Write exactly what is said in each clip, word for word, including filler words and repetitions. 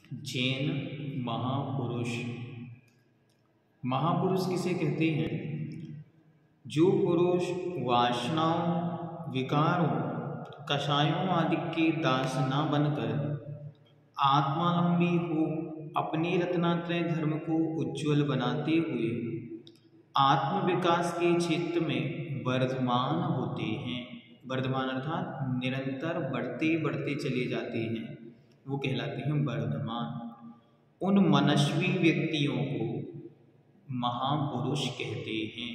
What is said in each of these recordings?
जैन महापुरुष। महापुरुष किसे कहते हैं? जो पुरुष वासनाओं, विकारों, कषायों आदि के दास न बनकर आत्मालंबी हो अपने रत्नात्रय धर्म को उज्ज्वल बनाते हुए आत्म विकास के क्षेत्र में वर्धमान होते हैं। वर्धमान अर्थात निरंतर बढ़ते बढ़ते चले जाते हैं, वो कहलाते हैं वर्धमान। उन मनस्वी व्यक्तियों को महापुरुष कहते हैं।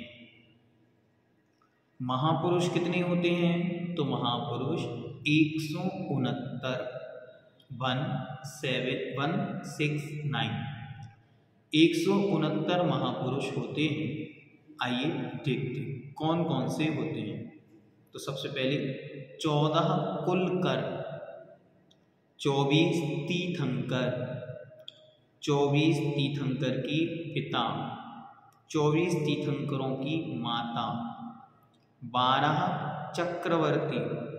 महापुरुष कितने होते हैं? तो महापुरुष एक सौ उनहत्तर one seven one six nine एक सौ उनहत्तर महापुरुष होते हैं। आइए देखते हैं कौन कौन से होते हैं। तो सबसे पहले चौदह कुलकर, चौबीस तीर्थंकर, चौबीस तीर्थंकर की पिता, चौबीस तीर्थंकरों की माता, बारह चक्रवर्ती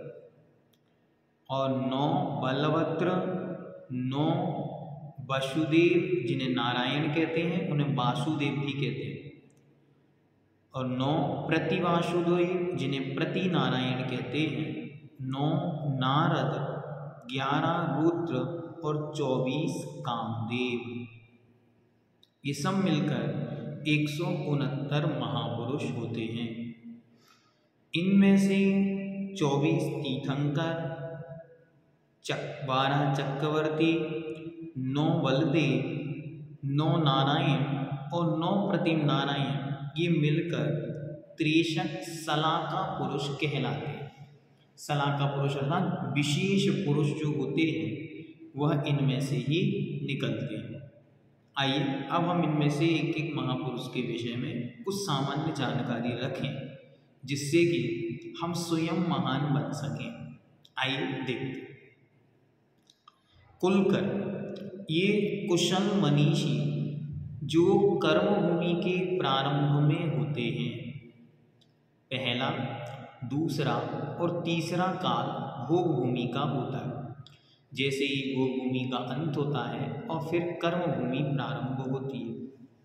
और नौ बलभद्र, नौ वसुदेव जिन्हें नारायण कहते हैं, उन्हें वासुदेव भी कहते हैं, और नौ प्रतिवासुदेव जिन्हें प्रति नारायण कहते हैं, नौ नारद, ग्यारह रुद्र और चौबीस कामदेव। ये सब मिलकर एक सौ उनहत्तर महापुरुष होते हैं। इनमें से चौबीस तीर्थंकर, चक बारह चक्रवर्ती, नौ बलदेव, नौ नारायण और नौ प्रतिम नारायण, ये मिलकर त्रेसठ सलाका पुरुष कहलाते हैं। सलाका पुरुष अर्थात विशेष पुरुष जो होते हैं वह इनमें से ही निकलते हैं। आइए अब हम इनमें से एक एक महापुरुष के विषय में कुछ सामान्य जानकारी रखें जिससे कि हम स्वयं महान बन सकें। आइए देखते हैं। कुलकर, ये कुशल मनीषी जो कर्मभूमि के प्रारंभ में होते हैं। पहला, दूसरा और तीसरा काल भोग भूमि का होता है। जैसे ही भोग भूमि का अंत होता है और फिर कर्म भूमि प्रारंभ होती है।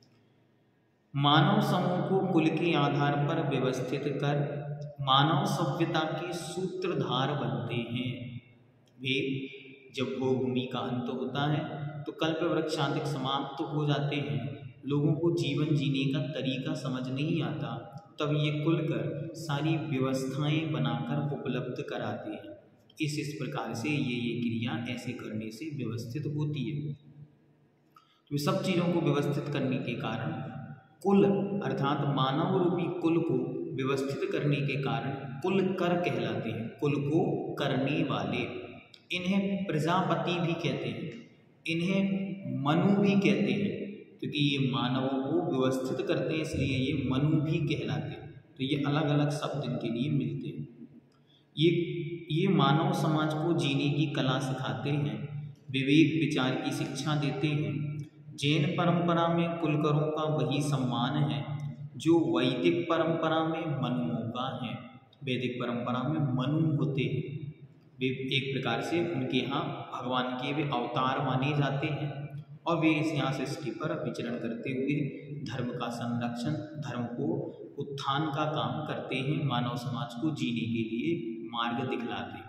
मानव समूह को कुल के आधार पर व्यवस्थित कर मानव सभ्यता के सूत्रधार बनते हैं। वे जब भोग भूमि का अंत होता है तो कल्प वृक्ष आदि समाप्त हो जाते हैं, लोगों को जीवन जीने का तरीका समझ नहीं आता, तब ये कुल कर सारी व्यवस्थाएं बनाकर उपलब्ध कराते हैं। इस इस प्रकार से ये ये क्रिया ऐसे करने से व्यवस्थित होती है। तो सब चीज़ों को व्यवस्थित करने के कारण कुल अर्थात मानव रूपी कुल को व्यवस्थित करने के कारण कुल कर कहलाते हैं। कुल को करने वाले, इन्हें प्रजापति भी कहते हैं, इन्हें मनु भी कहते हैं, क्योंकि ये मानवों को व्यवस्थित करते हैं इसलिए ये मनु भी कहलाते हैं। तो ये अलग अलग शब्द इनके लिए मिलते हैं। ये ये मानव समाज को जीने की कला सिखाते हैं, विवेक विचार की शिक्षा देते हैं। जैन परंपरा में कुलकरों का वही सम्मान है जो वैदिक परंपरा में मनुओं का है। वैदिक परंपरा में मनु होते हैं, वे एक प्रकार से उनके यहाँ भगवान के वे अवतार माने जाते हैं और वे इस यहाँ सृष्टि पर विचरण करते हुए धर्म का संरक्षण, धर्म को उत्थान का काम करते हैं, मानव समाज को जीने के लिए मार्ग दिखलाते।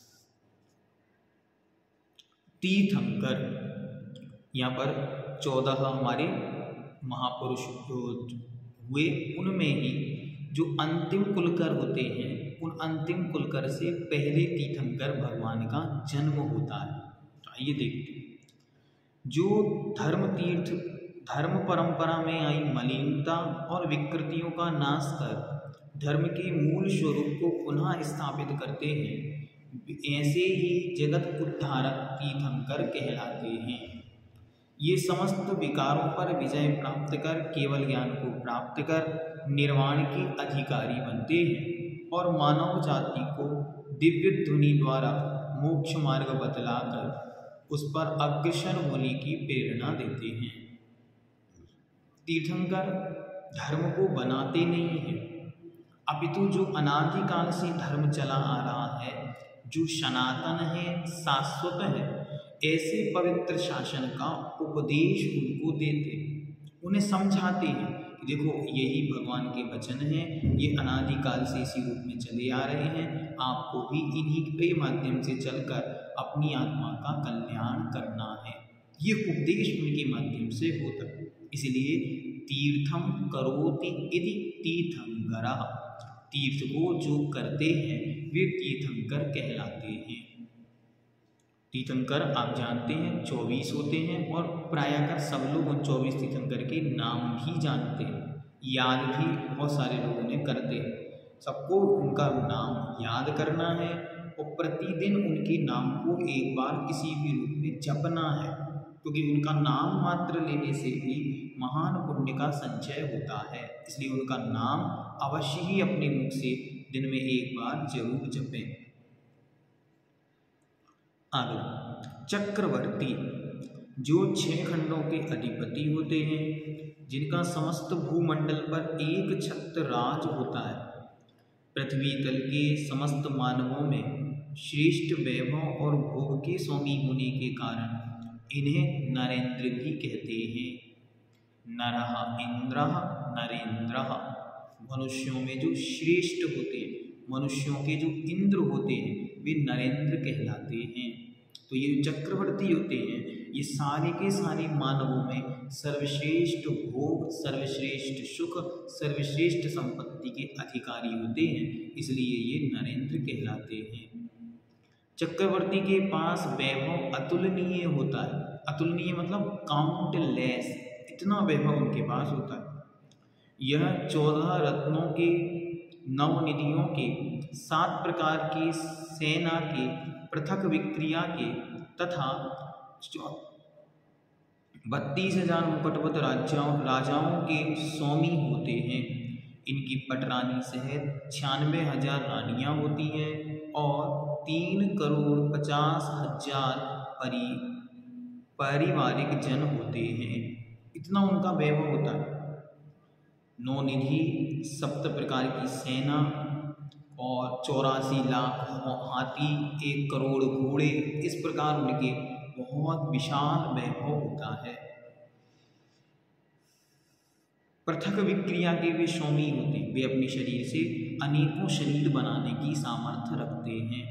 तीर्थंकर, यहाँ पर चौदह हमारे महापुरुष हुए, उनमें ही जो अंतिम कुलकर होते हैं उन अंतिम कुलकर से पहले तीर्थंकर भगवान का जन्म होता है। आइए देखते हैं। जो धर्म तीर्थ धर्म परंपरा में आई मलिनता और विकृतियों का नाश कर धर्म के मूल स्वरूप को पुनः स्थापित करते हैं, ऐसे ही जगत उद्धारक तीर्थंकर कहलाते हैं। ये समस्त विकारों पर विजय प्राप्त कर केवल ज्ञान को प्राप्त कर निर्वाण के अधिकारी बनते हैं और मानव जाति को दिव्य ध्वनि द्वारा मोक्ष मार्ग बतलाकर उस पर अग्रसर होने की प्रेरणा देते हैं। तीर्थंकर धर्म को बनाते नहीं हैं, अपितु जो अनादिकाल से धर्म चला आ रहा है, जो सनातन है, शाश्वत है, ऐसे पवित्र शासन का उपदेश उनको देते, उन्हें समझाते हैं कि देखो यही भगवान के वचन हैं, ये अनादिकाल से इसी रूप में चले आ रहे हैं, आपको भी इन्हीं के माध्यम से चलकर अपनी आत्मा का कल्याण करना है। ये उपदेश उनके माध्यम से होता है। इसलिए तीर्थम करोति इति तीर्थंकरः, तीर्थ को जो करते हैं वे तीर्थंकर कहलाते हैं। तीर्थंकर आप जानते हैं चौबीस होते हैं और प्रायः सब लोग उन चौबीस तीर्थंकर के नाम भी जानते हैं, याद भी बहुत सारे लोगों ने करते हैं। सबको उनका नाम याद करना है और प्रतिदिन उनके नाम को एक बार किसी भी रूप में जपना है, क्योंकि उनका नाम मात्र लेने से भी महान पुण्य का संचय होता है। इसलिए उनका नाम अवश्य ही अपने मुख से दिन में एक बार जरूर जपें। अगला चक्रवर्ती, जो छह खंडों के अधिपति होते हैं, जिनका समस्त भूमंडल पर एक छत्र राज होता है। पृथ्वी तल के समस्त मानवों में श्रेष्ठ वैभव और भोग के स्वामी होने के कारण इन्हें नरेंद्र भी कहते हैं। नरः इंद्रः नरेंद्रः, मनुष्यों में जो श्रेष्ठ होते हैं, मनुष्यों के जो इंद्र होते हैं वे नरेंद्र कहलाते हैं। तो ये चक्रवर्ती होते हैं, ये सारे के सारे मानवों में सर्वश्रेष्ठ भोग, सर्वश्रेष्ठ सुख, सर्वश्रेष्ठ संपत्ति के अधिकारी होते हैं, इसलिए ये नरेंद्र कहलाते हैं। चक्रवर्ती के पास वैभव अतुलनीय होता है। अतुलनीय मतलब काउंटलेस, इतना वैभव उनके पास होता है। यह चौदह रत्नों के, नौ निधियों के, सात प्रकार की सेना के, पृथक विक्रिया के तथा बत्तीस हजार मुकुटबद्ध राजाओं राजाओं के स्वामी होते हैं। इनकी पटरानी सहित छियानवे हजार रानियाँ होती हैं और तीन करोड़ पचास हजार परि पारिवारिक जन होते हैं। इतना उनका वैभव होता है। नौ निधि, सप्त प्रकार की सेना और चौरासी लाख हाथी, एक करोड़ घोड़े, इस प्रकार उनके बहुत विशाल वैभव होता है। पृथक विक्रिया के वे स्वामी होते हैं, वे अपने शरीर से अनेकों शरीर बनाने की सामर्थ्य रखते हैं।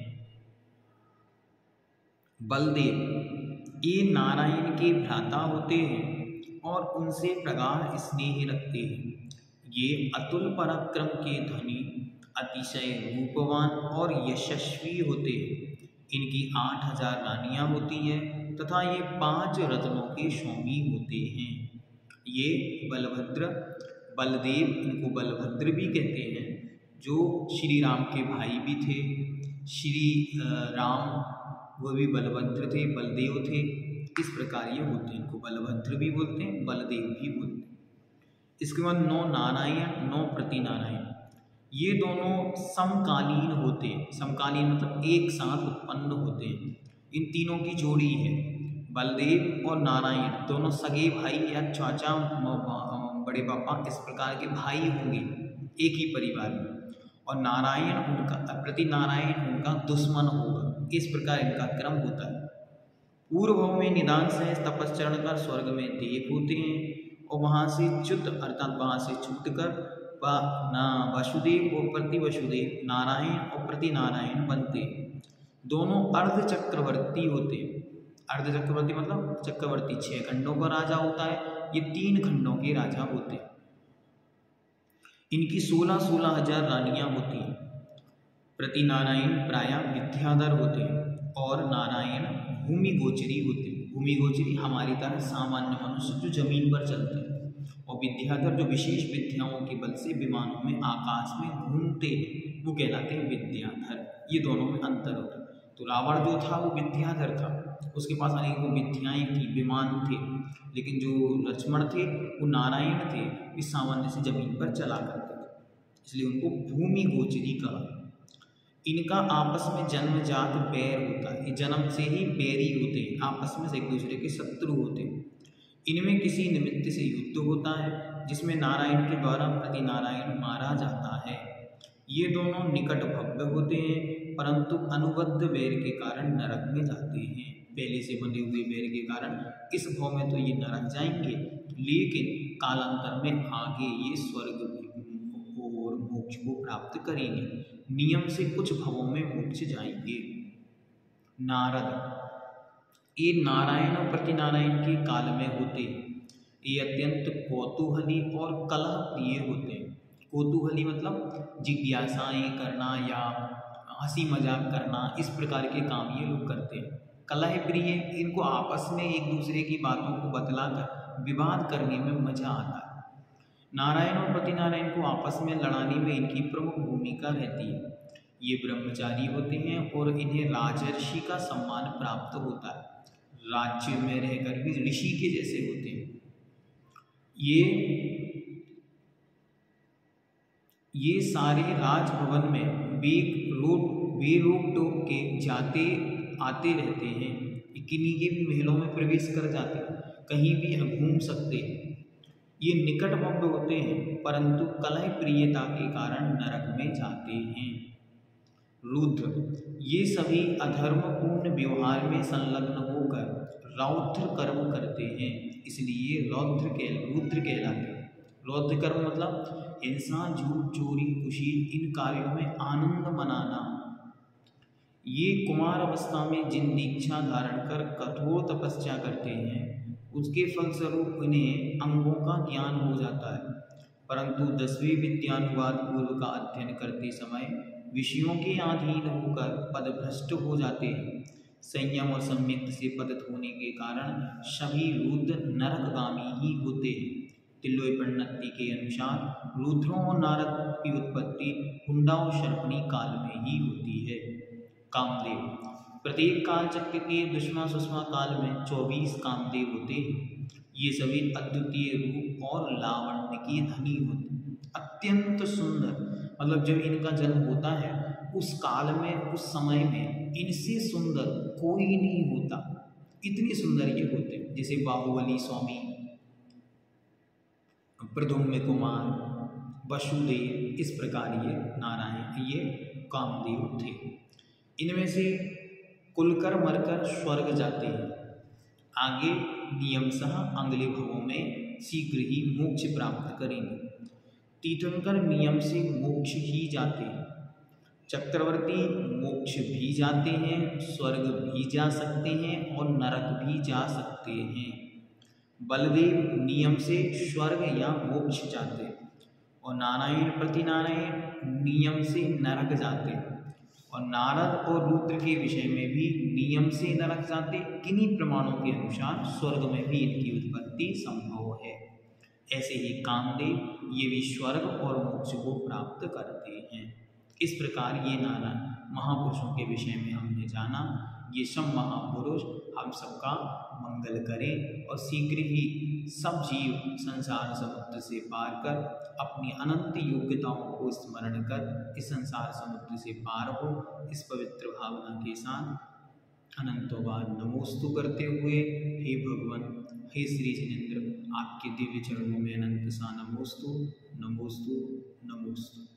बलदेव, ये नारायण के भ्राता होते हैं और उनसे प्रगाढ़ स्नेह रखते हैं। ये अतुल पराक्रम के धनी, अतिशय रूपवान और यशस्वी होते हैं। इनकी आठ हजार रानियाँ होती हैं तथा ये पांच रत्नों के स्वामी होते हैं। ये बलभद्र, बलदेव, इनको बलभद्र भी कहते हैं, जो श्री राम के भाई भी थे। श्री राम वो भी बलभद्र थे, बलदेव थे। इस प्रकार ये होते हैं, इनको बलभद्र भी बोलते हैं, बलदेव भी बोलते हैं। इसके बाद नौ नारायण, नौ प्रति नारायण, ये दोनों समकालीन होते हैं। समकालीन मतलब एक साथ उत्पन्न होते हैं। इन तीनों की जोड़ी है। बलदेव और नारायण दोनों सगे भाई या चाचा, बड़े पापा, इस प्रकार के भाई होंगे एक ही परिवार में। और नारायण उनका, प्रति नारायण उनका दुश्मन होगा। इस प्रकार इनका क्रम होता है। पूर्व भाव में निदान से तपस्चरण कर स्वर्ग में देव होते हैं और वहाँ से च्युत अर्थात वहाँ से छूट कर ना वसुदेव और प्रति वसुदेव, नारायण और प्रति नारायण बनते हैं। दोनों अर्ध चक्रवर्ती होते हैं। अर्ध चक्रवर्ती मतलब चक्रवर्ती छह खंडों का राजा होता है, ये तीन खंडों के राजा होते हैं। इनकी सोलह सोलह हजार रानियाँ होती हैं। प्रति नारायण प्रायः विद्याधर होते हैं और नारायण भूमि गोचरी होते हैं। भूमि गोचरी हमारी तरह सामान्य मनुष्य जो जमीन पर चलते हैं, और विद्याधर जो विशेष विद्याओं के बल से विमानों में आकाश में घूमते हैं, वो कहलाते हैं विद्याधर। ये दोनों में अंतर होता है। तो रावण जो था वो विद्याधर था, उसके पास अनेकों विद्याएं थी, विमान थे। लेकिन जो लक्ष्मण थे वो नारायण थे, वे सामान्य से जमीन पर चला करते थे, इसलिए उनको भूमि गोचरी कहा। इनका आपस में जन्मजात बैर होता है। ये जन्म से ही बैरी होते हैं, आपस में से एक दूसरे के शत्रु होते हैं। इनमें किसी निमित्त से युद्ध होता है जिसमें नारायण के द्वारा प्रति नारायण मारा जाता है। ये दोनों निकट भव्य होते हैं, परंतु अनुबद्ध वैर के कारण नरक में जाते हैं। पहले से बंधे हुए वैर के कारण इस भव में तो ये नरक जाएंगे, लेकिन कालांतर में आगे ये स्वर्ग और मोक्ष को प्राप्त करेंगे। नियम से कुछ भवों में मोक्ष जाएंगे। नारद ये नारायण और प्रतिनारायण के काल में होते हैं। ये अत्यंत कौतूहली और कलह प्रिय होते हैं। कौतूहली मतलब जिज्ञासाएं करना या हंसी मजाक करना, इस प्रकार के काम ये लोग करते हैं। कलह प्रिय, इनको आपस में एक दूसरे की बातों को बतलाकर विवाद करने में मजा आता है। नारायण और प्रतिनारायण को आपस में लड़ाने में इनकी प्रमुख भूमिका रहती है। ये ब्रह्मचारी होते हैं और इन्हें राजर्षि का सम्मान प्राप्त होता है। राज्य में रहकर भी ऋषि के जैसे होते हैं। ये ये सारे राजभवन में बेक रोक बेरोक टोक के जाते आते रहते हैं। किन्हीं के भी महलों में प्रवेश कर जाते हैं, कहीं भी घूम सकते हैं। ये निकटबद्ध होते हैं, परंतु कलह प्रियता के कारण नरक में जाते हैं। रुद्र ये सभी अधर्मपूर्ण व्यवहार में संलग्न होकर रौद्र कर्म करते हैं, इसलिए रौद्र के रुद्र कहलाते हैं। रौद्र कर्म मतलब हिंसा, झूठ, चोरी, कुशील, इन कार्यों में आनंद मनाना। ये कुमार अवस्था में जिन दीक्षा धारण कर कठोर तपस्या करते हैं, उसके फलस्वरूप उन्हें अंगों का ज्ञान हो जाता है, परंतु दसवीं विद्यानुवाद पूर्व का अध्ययन करते समय विषयों के अधीन होकर पदभ्रष्ट हो जाते हैं। संयम और सम्यक से पतित होने के कारण सभी रुद्र नरकगामी ही होते हैं। तिल्लोय पंडित के अनुसार रुद्रों और नारद की उत्पत्ति हुंडा और शर्पणी काल में ही होती है। कामदेव प्रत्येक काल चक्र के दुष्मा सुषमा काल में चौबीस कामदेव होते हैं। ये सभी अद्वितीय रूप और लावण्य के धनी होते हैं, अत्यंत सुंदर। मतलब जब इनका जन्म होता है उस काल में, उस समय में इनसे सुंदर कोई नहीं होता, इतने सुंदर ये होते हैं। जैसे बाहुबली स्वामी, प्रद्युम्न कुमार, वसुदेव, इस प्रकार ये नारायण ये कामदेव थे। इनमें से कुलकर मरकर स्वर्ग जाते हैं। आगे नियमशः अगले भवों में शीघ्र ही मोक्ष प्राप्त करेंगे। तीर्थंकर नियम से मोक्ष ही जाते हैं। चक्रवर्ती मोक्ष भी जाते हैं, स्वर्ग भी जा सकते हैं और नरक भी जा सकते हैं। बलदेव नियम से स्वर्ग या मोक्ष जाते हैं और नारायण प्रतिनारायण नियम से नरक जाते हैं। और नारद और रुद्र के विषय में भी नियम से नरक जाते, किन्हीं प्रमाणों के अनुसार स्वर्ग में भी इनकी उत्पत्ति संभव है। ऐसे ही कामदेव ये भी स्वर्ग और मोक्ष को प्राप्त करते हैं। इस प्रकार ये नारायण महापुरुषों के विषय में हमने जाना। ये सब महापुरुष हम सबका मंगल करें और शीघ्र ही सब जीव संसार समुद्र से पार कर अपनी अनंत योग्यताओं को स्मरण कर इस संसार समुद्र से पार हो। इस पवित्र भावना के साथ अनंतों बार नमोस्तु करते हुए, हे भगवान, हे श्री जिनेन्द्र, आपके दिव्य चरणों में अनंत सा नमोस्तु नमोस्तु नमोस्तु।